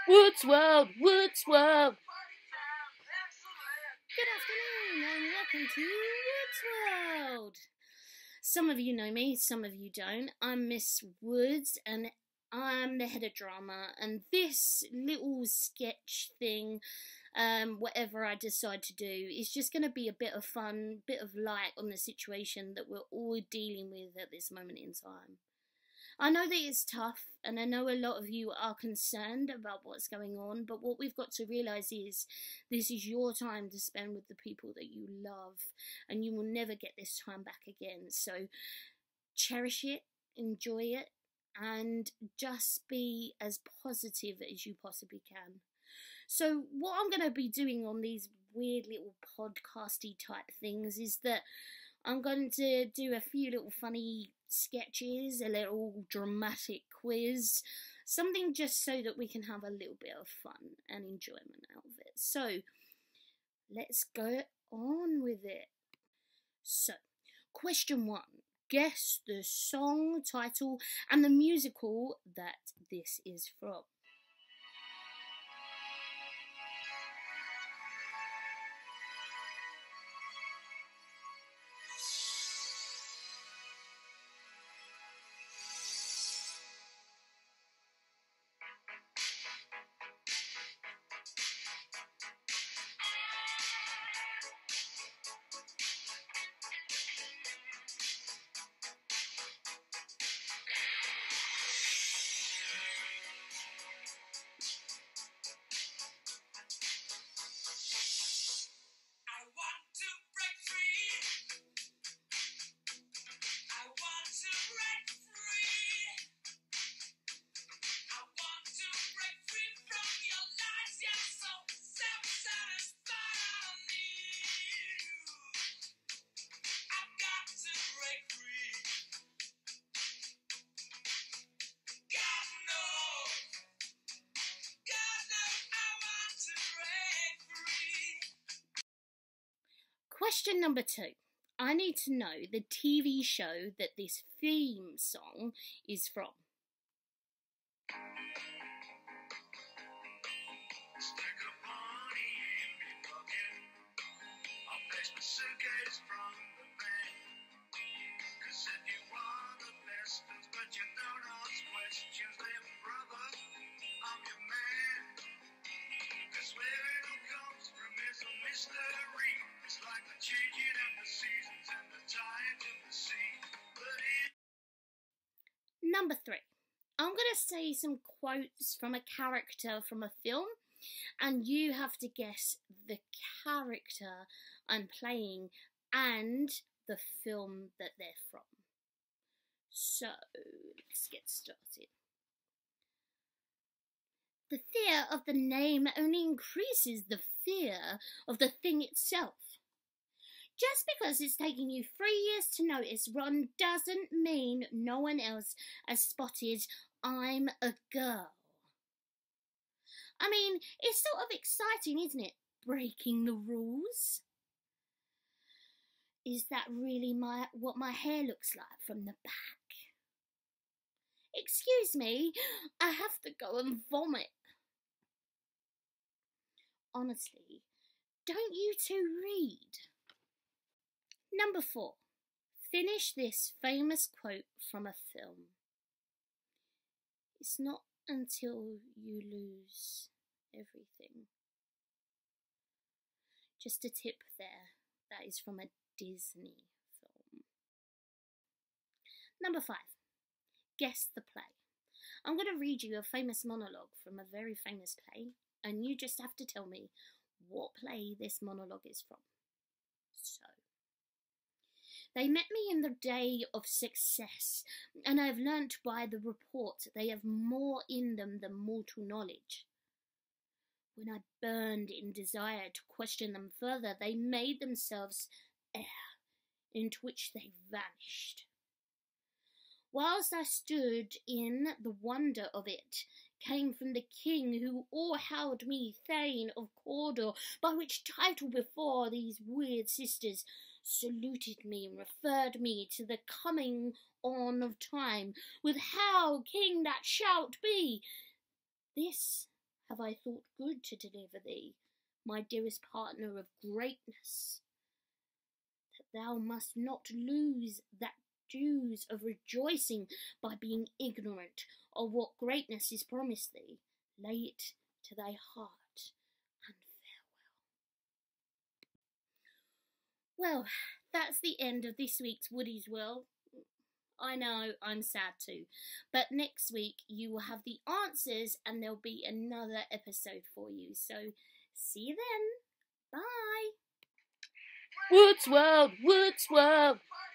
Woods World, Woods World. Good afternoon and welcome to Woods World. Some of you know me, some of you don't. I'm Miss Woods and I'm the head of drama, and this little sketch thing, whatever I decide to do, is just going to be a bit of fun, bit of light on the situation that we're all dealing with at this moment in time. I know that it's tough, and I know a lot of you are concerned about what's going on, but what we've got to realise is this is your time to spend with the people that you love, and you will never get this time back again. So cherish it, enjoy it, and just be as positive as you possibly can. So what I'm going to be doing on these weird little podcasty type things is that I'm going to do a few little funny sketches, a little dramatic quiz, something just so that we can have a little bit of fun and enjoyment out of it. So let's go on with it. So, question 1. Guess the song title and the musical that this is from. Question number 2. I need to know the TV show that this theme song is from. Stick a pony in me pocket. I'll fetch my suitcase from the bank. 'Cause if you want the best, but you don't ask questions, then brother, I'm your man. 'Cause where it all comes from is a mystery. It's like the changing of the seasons and the tides of the sea. But Number 3. I'm going to say some quotes from a character from a film, and you have to guess the character I'm playing and the film that they're from. So, let's get started. The fear of the name only increases the fear of the thing itself. Just because it's taken you 3 years to notice Ron doesn't mean no one else has spotted I'm a girl. I mean, it's sort of exciting, isn't it? Breaking the rules. Is that really what my hair looks like from the back? Excuse me, I have to go and vomit. Honestly, don't you two read? Number 4. Finish this famous quote from a film. It's not until you lose everything. Just a tip there. That is from a Disney film. Number 5. Guess the play. I'm going to read you a famous monologue from a very famous play, and you just have to tell me what play this monologue is from. So, they met me in the day of success, and I have learnt by the report they have more in them than mortal knowledge. When I burned in desire to question them further, they made themselves air, into which they vanished. Whilst I stood in the wonder of it, came from the king who o'erheld me Thane of Cawdor, by which title before these weird sisters saluted me and referred me to the coming on of time, with how king that shalt be. This have I thought good to deliver thee, my dearest partner of greatness, that thou must not lose that dues of rejoicing by being ignorant of what greatness is promised thee. Lay it to thy heart, and farewell. Well, that's the end of this week's Woody's World. I know, I'm sad too. But next week you will have the answers and there'll be another episode for you. So, see you then. Bye. Woods World, Woods World.